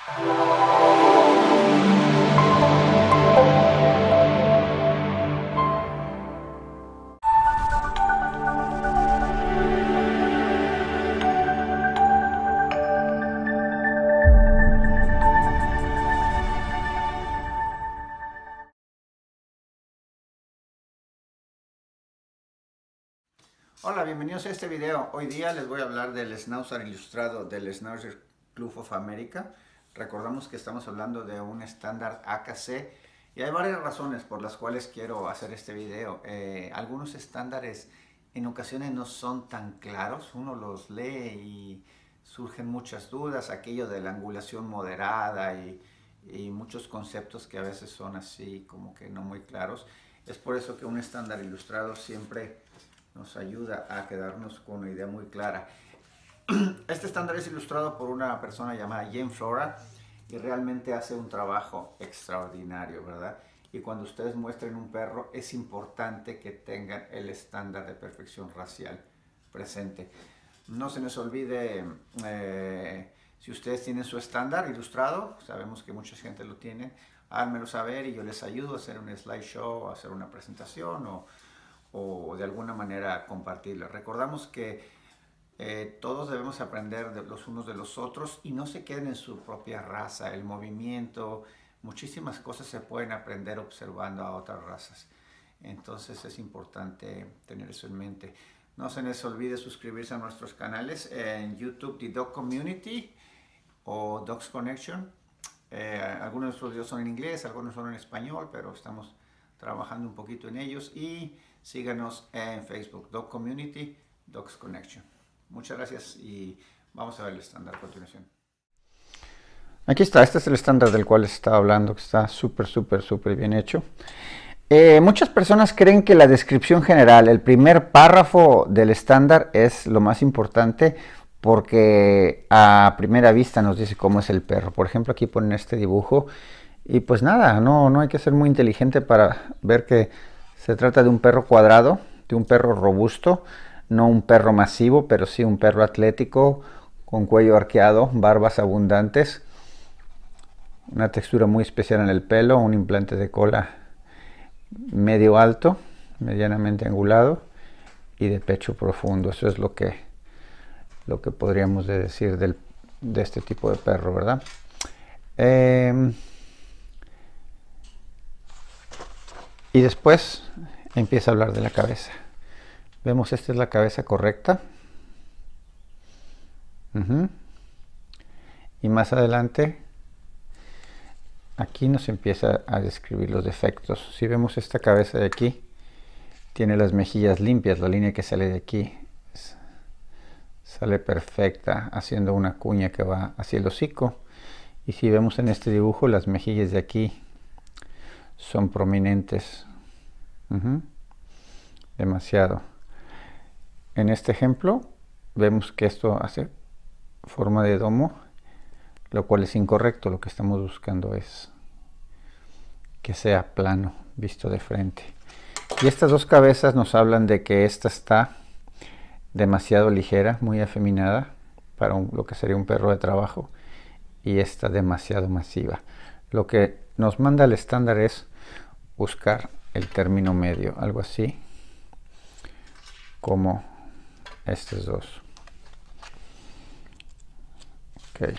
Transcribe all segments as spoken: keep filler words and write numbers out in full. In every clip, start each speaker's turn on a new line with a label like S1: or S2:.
S1: Hola, bienvenidos a este video. Hoy día les voy a hablar del Schnauzer ilustrado del Schnauzer Club of America. Recordamos que estamos hablando de un estándar A K C y hay varias razones por las cuales quiero hacer este video. Eh, algunos estándares en ocasiones no son tan claros, uno los lee y surgen muchas dudas, aquello de la angulación moderada y, y muchos conceptos que a veces son así como que no muy claros. Es por eso que un estándar ilustrado siempre nos ayuda a quedarnos con una idea muy clara. Este estándar es ilustrado por una persona llamada Jane Flora y realmente hace un trabajo extraordinario, ¿verdad? Y cuando ustedes muestren un perro es importante que tengan el estándar de perfección racial presente. No se les olvide, eh, si ustedes tienen su estándar ilustrado, sabemos que mucha gente lo tiene, háganmelo saber y yo les ayudo a hacer un slideshow, a hacer una presentación o o de alguna manera compartirla. Recordamos que eh, todos debemos aprender de los unos de los otros y no se queden en su propia raza. El movimiento, muchísimas cosas se pueden aprender observando a otras razas. Entonces es importante tener eso en mente. No se les olvide suscribirse a nuestros canales en YouTube, The Dog Community o Dogs Connection. Eh, algunos de nuestros videos son en inglés, algunos son en español, pero estamos trabajando un poquito en ellos. Y síganos en Facebook, Dog Community, Dogs Connection. Muchas gracias y vamos a ver el estándar a continuación. Aquí está, este es el estándar del cual les estaba hablando, que está súper, súper, súper bien hecho. Eh, muchas personas creen que la descripción general, el primer párrafo del estándar es lo más importante porque a primera vista nos dice cómo es el perro. Por ejemplo, aquí ponen este dibujo y pues nada, no, no hay que ser muy inteligente para ver que se trata de un perro cuadrado, de un perro robusto, no un perro masivo, pero sí un perro atlético, con cuello arqueado, barbas abundantes, una textura muy especial en el pelo, un implante de cola medio alto, medianamente angulado y de pecho profundo. Eso es lo que, lo que podríamos decir del, de este tipo de perro, ¿verdad? Eh, Y después empieza a hablar de la cabeza. Vemos, esta es la cabeza correcta. Uh-huh. Y más adelante, aquí nos empieza a describir los defectos. Si vemos esta cabeza de aquí, tiene las mejillas limpias, la línea que sale de aquí sale perfecta, haciendo una cuña que va hacia el hocico. Y si vemos en este dibujo, las mejillas de aquí son prominentes. Uh-huh. Demasiado. En este ejemplo vemos que esto hace forma de domo, lo cual es incorrecto. Lo que estamos buscando es que sea plano, visto de frente. Y estas dos cabezas nos hablan de que esta está demasiado ligera, muy afeminada para un, lo que sería un perro de trabajo, y esta demasiado masiva. Lo que nos manda el estándar es buscar el término medio, algo así como estos dos. Okay.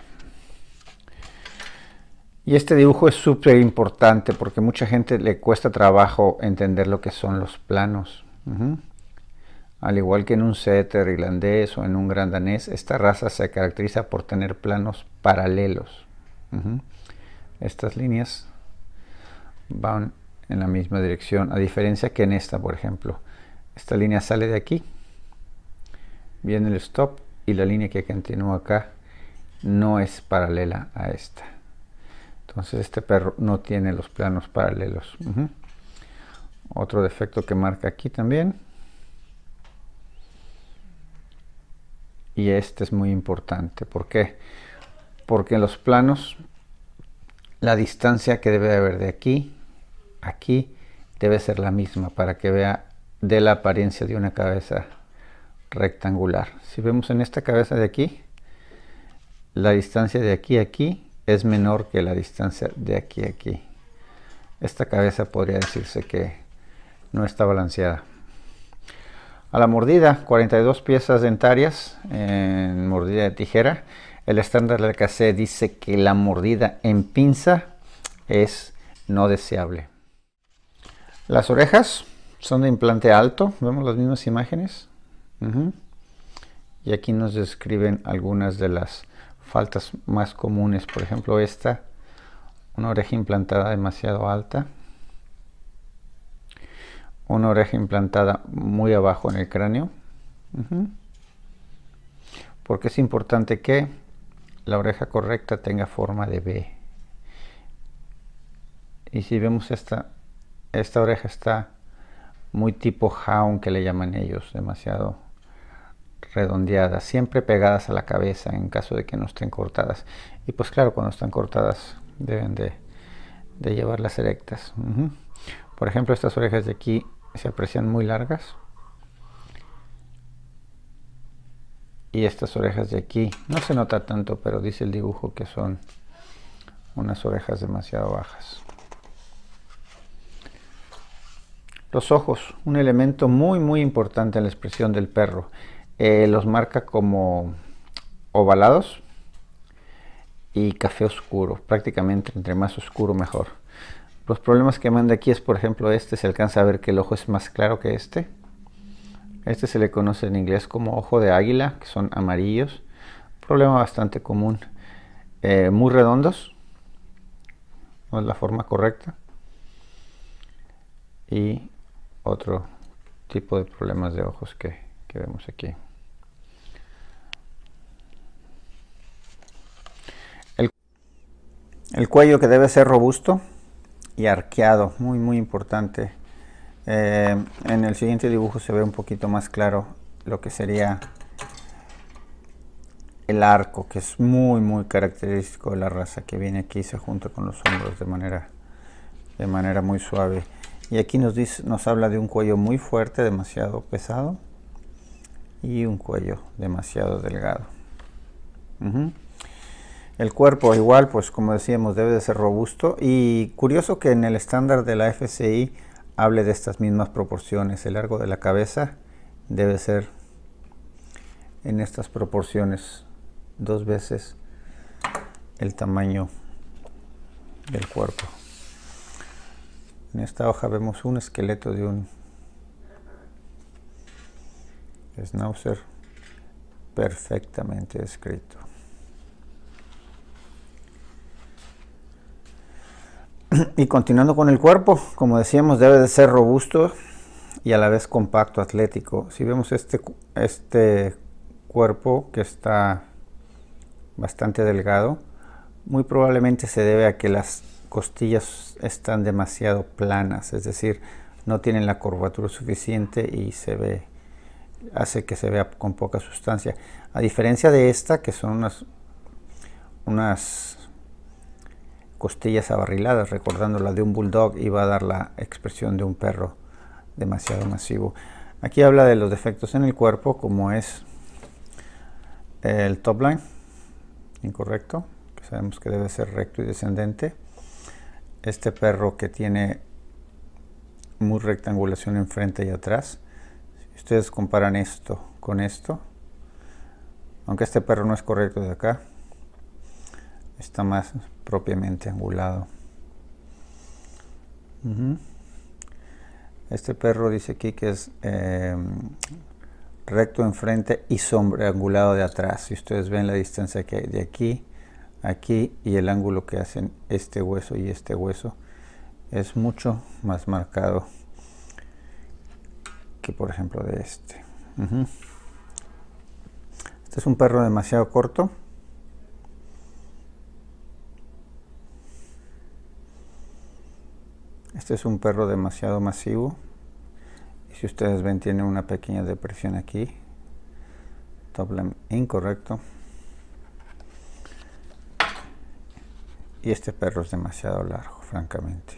S1: Y este dibujo es súper importante porque mucha gente le cuesta trabajo entender lo que son los planos. Uh-huh. Al igual que en un setter irlandés o en un gran danés, esta raza se caracteriza por tener planos paralelos. Uh-huh. Estas líneas van en la misma dirección, a diferencia que en esta, por ejemplo. Esta línea sale de aquí, viene el stop, y la línea que continúa acá no es paralela a esta. Entonces este perro no tiene los planos paralelos. Uh-huh. Otro defecto que marca aquí también. Y este es muy importante. ¿Por qué? Porque en los planos la distancia que debe haber de aquí aquí debe ser la misma para que vea de la apariencia de una cabeza rectangular. Si vemos en esta cabeza de aquí, la distancia de aquí a aquí es menor que la distancia de aquí a aquí. Esta cabeza podría decirse que no está balanceada. A la mordida, cuarenta y dos piezas dentarias en mordida de tijera. El estándar del A K C dice que la mordida en pinza es no deseable. Las orejas son de implante alto, vemos las mismas imágenes. Uh-huh. Y aquí nos describen algunas de las faltas más comunes. Por ejemplo, esta, una oreja implantada demasiado alta, una oreja implantada muy abajo en el cráneo. Uh-huh. Porque es importante que la oreja correcta tenga forma de B. Y si vemos esta, esta oreja está muy tipo jaun, que le llaman ellos, demasiado redondeadas, siempre pegadas a la cabeza en caso de que no estén cortadas. Y pues claro, cuando están cortadas deben de, de llevarlas erectas. Uh-huh. Por ejemplo, estas orejas de aquí se aprecian muy largas. Y estas orejas de aquí no se nota tanto, pero dice el dibujo que son unas orejas demasiado bajas. Los ojos, un elemento muy muy importante en la expresión del perro. Eh, los marca como ovalados y café oscuro, prácticamente entre más oscuro mejor. Los problemas que manda aquí es, por ejemplo, este, se alcanza a ver que el ojo es más claro que este. Este se le conoce en inglés como ojo de águila, que son amarillos. Problema bastante común. Eh, muy redondos, no es la forma correcta. Y otro tipo de problemas de ojos que, que vemos aquí. El, el cuello, que debe ser robusto y arqueado, muy muy importante. Eh, en el siguiente dibujo se ve un poquito más claro lo que sería el arco, que es muy muy característico de la raza, que viene aquí y se junta con los hombros de manera, de manera muy suave. Y aquí nos dice, nos habla de un cuello muy fuerte, demasiado pesado, y un cuello demasiado delgado. Uh-huh. El cuerpo igual, pues como decíamos, debe de ser robusto, y curioso que en el estándar de la F C I hable de estas mismas proporciones. El largo de la cabeza debe ser en estas proporciones, dos veces el tamaño del cuerpo. En esta hoja vemos un esqueleto de un schnauzer perfectamente descrito. Y continuando con el cuerpo, como decíamos, debe de ser robusto y a la vez compacto, atlético. Si vemos este, este cuerpo que está bastante delgado, muy probablemente se debe a que las costillas están demasiado planas, es decir, no tienen la curvatura suficiente y se ve, hace que se vea con poca sustancia. A diferencia de esta, que son unas, unas costillas abarriladas, recordando la de un bulldog, y va a dar la expresión de un perro demasiado masivo. Aquí habla de los defectos en el cuerpo, como es el top line incorrecto, que sabemos que debe ser recto y descendente. Este perro que tiene muy rectangulación en frente y atrás. Si ustedes comparan esto con esto, aunque este perro no es correcto de acá, está más propiamente angulado. Uh-huh. Este perro dice aquí que es eh, recto enfrente y sobreangulado de atrás. Si ustedes ven la distancia que hay de aquí a aquí y el ángulo que hacen este hueso y este hueso, es mucho más marcado que, por ejemplo, de este. Uh-huh. Este es un perro demasiado corto. Este es un perro demasiado masivo. Y si ustedes ven, tiene una pequeña depresión aquí. Top line incorrecto. Y este perro es demasiado largo, francamente.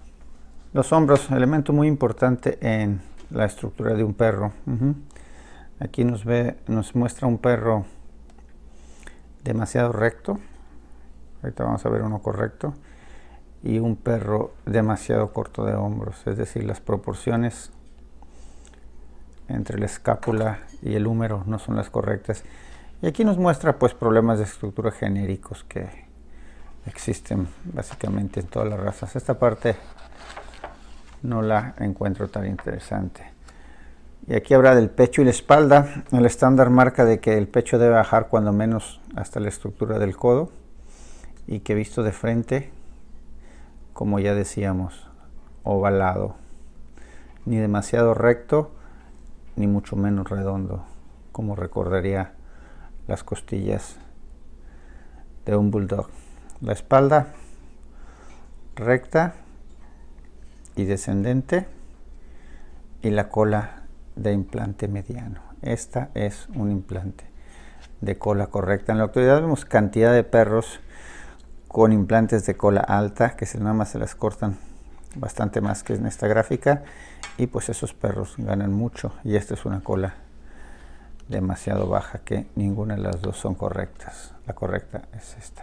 S1: Los hombros, elemento muy importante en la estructura de un perro. Uh-huh. Aquí nos ve, nos muestra un perro demasiado recto. Ahorita vamos a ver uno correcto. Y un perro demasiado corto de hombros, es decir, las proporciones entre la escápula y el húmero no son las correctas. Y aquí nos muestra pues problemas de estructura genéricos que existen básicamente en todas las razas. Esta parte no la encuentro tan interesante. Y aquí habla del pecho y la espalda. El estándar marca de que el pecho debe bajar cuando menos hasta la estructura del codo, y que visto de frente, como ya decíamos, ovalado, ni demasiado recto ni mucho menos redondo, como recordaría las costillas de un bulldog. La espalda recta y descendente, y la cola de implante mediano. Esta es un implante de cola correcta. En la actualidad vemos cantidad de perros con implantes de cola alta, que se, nada más se las cortan bastante más que en esta gráfica, y pues esos perros ganan mucho. Y esta es una cola demasiado baja, que ninguna de las dos son correctas. La correcta es esta.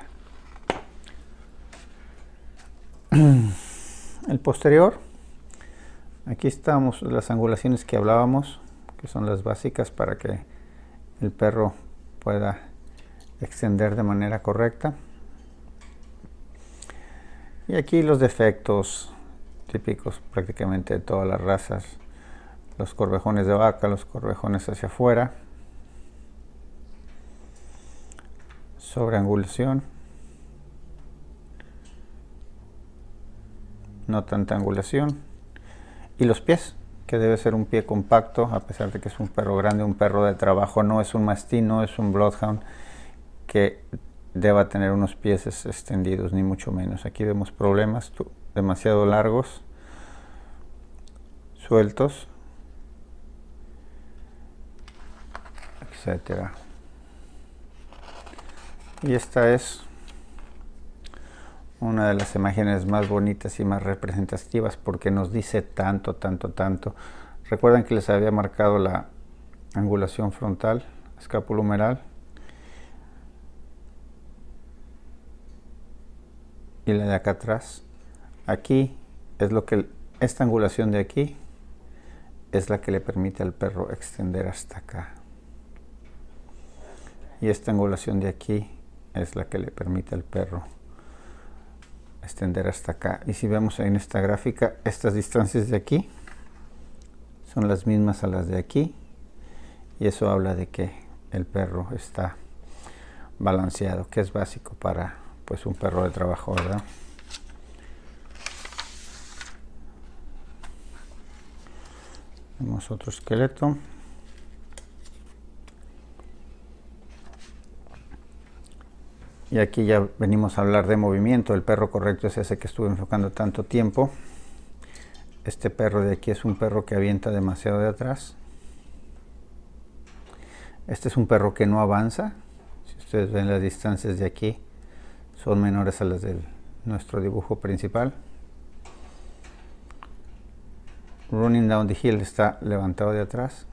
S1: El posterior, aquí estamos las angulaciones que hablábamos, que son las básicas para que el perro pueda extender de manera correcta. Y aquí los defectos típicos prácticamente de todas las razas: los corvejones de vaca, los corvejones hacia afuera, sobreangulación, no tanta angulación, y los pies, que debe ser un pie compacto, a pesar de que es un perro grande, un perro de trabajo, no es un mastín, no es un bloodhound que deba tener unos pies extendidos, ni mucho menos. Aquí vemos problemas demasiado largos, sueltos, etcétera. Y esta es una de las imágenes más bonitas y más representativas, porque nos dice tanto, tanto, tanto. Recuerdan que les había marcado la angulación frontal, escapulohumeral, y la de acá atrás. Aquí es lo que, esta angulación de aquí es la que le permite al perro extender hasta acá, y esta angulación de aquí es la que le permite al perro extender hasta acá. Y si vemos en esta gráfica, estas distancias de aquí son las mismas a las de aquí, y eso habla de que el perro está balanceado, que es básico para pues un perro de trabajo, ¿verdad? Vemos otro esqueleto. Y aquí ya venimos a hablar de movimiento. El perro correcto es ese que estuve enfocando tanto tiempo. Este perro de aquí es un perro que avienta demasiado de atrás. Este es un perro que no avanza. Si ustedes ven las distancias de aquí, son menores a las de nuestro dibujo principal. Running down the hill está levantado de atrás.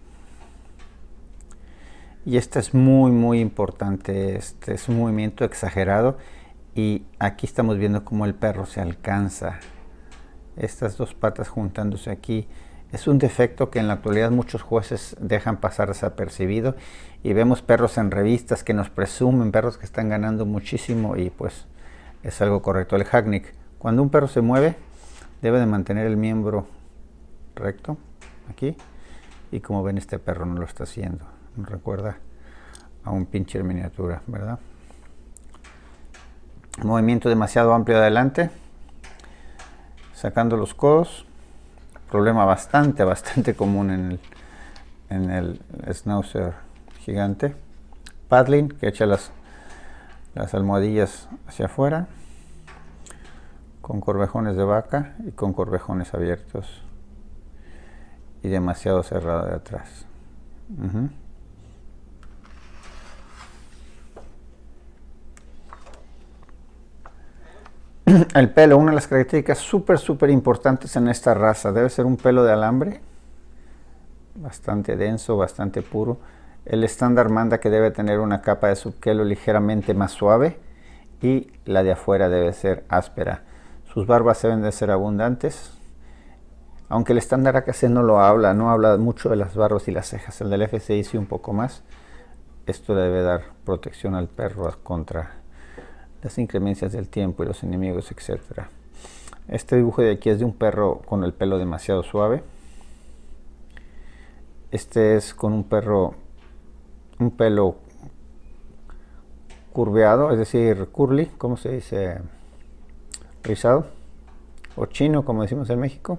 S1: Y este es muy muy importante. Este es un movimiento exagerado, y aquí estamos viendo cómo el perro se alcanza, estas dos patas juntándose aquí. Es un defecto que en la actualidad muchos jueces dejan pasar desapercibido, y vemos perros en revistas que nos presumen perros que están ganando muchísimo, y pues es algo correcto. El Hackney, cuando un perro se mueve, debe de mantener el miembro recto aquí, y como ven, este perro no lo está haciendo. Nos recuerda a un pincher miniatura, ¿verdad? Movimiento demasiado amplio de adelante, sacando los codos. Problema bastante, bastante común en el, en el Schnauzer gigante. Paddling, que echa las, las almohadillas hacia afuera, con corvejones de vaca y con corvejones abiertos, y demasiado cerrado de atrás. Uh-huh. El pelo, una de las características súper súper importantes en esta raza, debe ser un pelo de alambre, bastante denso, bastante puro. El estándar manda que debe tener una capa de subquelo ligeramente más suave y la de afuera debe ser áspera. Sus barbas deben de ser abundantes, aunque el estándar A K C no lo habla, no habla mucho de las barbas y las cejas. El del F C I sí un poco más. Esto le debe dar protección al perro contra las inclemencias del tiempo y los enemigos, etcétera. Este dibujo de aquí es de un perro con el pelo demasiado suave. Este es con un perro, un pelo curveado, es decir, curly, ¿cómo se dice? Rizado, o chino, como decimos en México.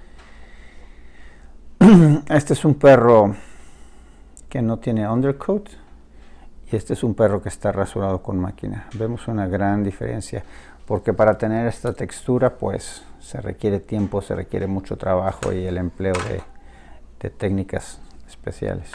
S1: Este es un perro que no tiene undercoat y este es un perro que está rasurado con máquina. Vemos una gran diferencia, porque para tener esta textura pues se requiere tiempo, se requiere mucho trabajo y el empleo de, de técnicas especiales.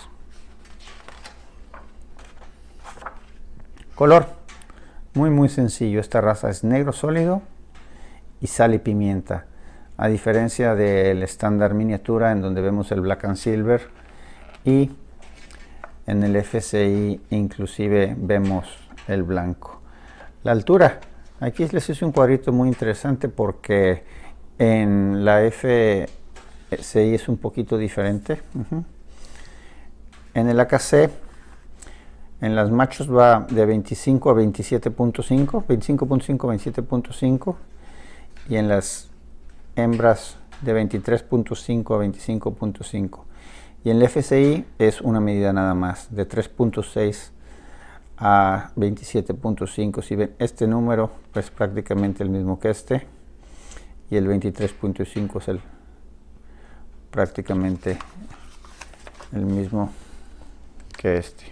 S1: Color, muy muy sencillo. Esta raza es negro sólido y sal y pimienta, a diferencia del estándar miniatura en donde vemos el black and silver, y en el F C I inclusive vemos el blanco. La altura, aquí les hice un cuadrito muy interesante porque en la F C I es un poquito diferente. Uh-huh. En el A K C, en las machos va de veinticinco a veintisiete punto cinco, veinticinco punto cinco a veintisiete punto cinco, y en las hembras de veintitrés punto cinco a veinticinco punto cinco. Y en el F C I es una medida nada más, de tres punto seis a veintisiete punto cinco. Si ven, este número es prácticamente el mismo que este, y el veintitrés punto cinco es el prácticamente el mismo que este.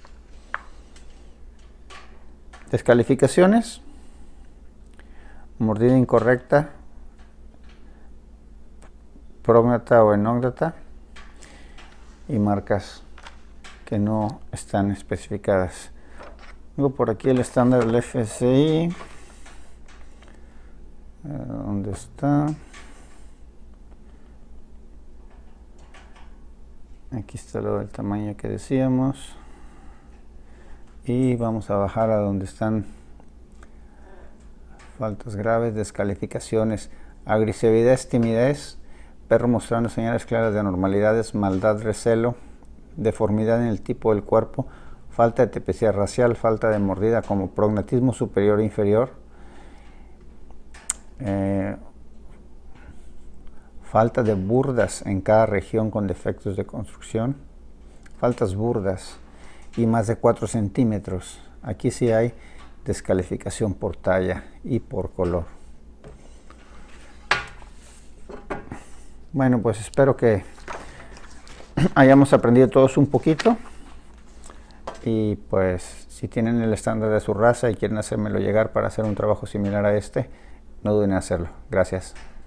S1: Descalificaciones: mordida incorrecta, prógnata o enógnata, y marcas que no están especificadas. Tengo por aquí el estándar del F C I. ¿Dónde está? Aquí está lo del tamaño que decíamos. Y vamos a bajar a donde están faltas graves, descalificaciones: agresividad, timidez, perro mostrando señales claras de anormalidades, maldad, recelo, deformidad en el tipo del cuerpo, falta de tipicidad racial, falta de mordida como prognatismo superior e inferior, eh, falta de burdas en cada región con defectos de construcción, faltas burdas y más de cuatro centímetros. Aquí sí hay descalificación por talla y por color. Bueno, pues espero que hayamos aprendido todos un poquito, y pues si tienen el estándar de su raza y quieren hacérmelo llegar para hacer un trabajo similar a este, no duden en hacerlo. Gracias.